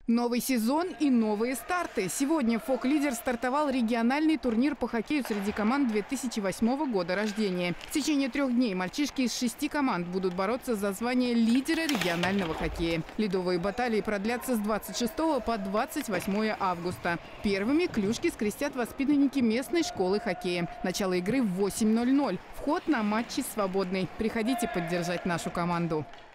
Новый сезон и новые старты. Сегодня «Фок-лидер» стартовал региональный турнир по хоккею среди команд 2008 года рождения. В течение 3 дней мальчишки из 6 команд будут бороться за звание лидера регионального хоккея. Ледовые баталии продлятся с 26 по 28 августа. Первыми клюшки скрестят воспитанники местной школы хоккея. Начало игры в 8:00. Вход на матчи свободный. Приходите поддержать нашу команду.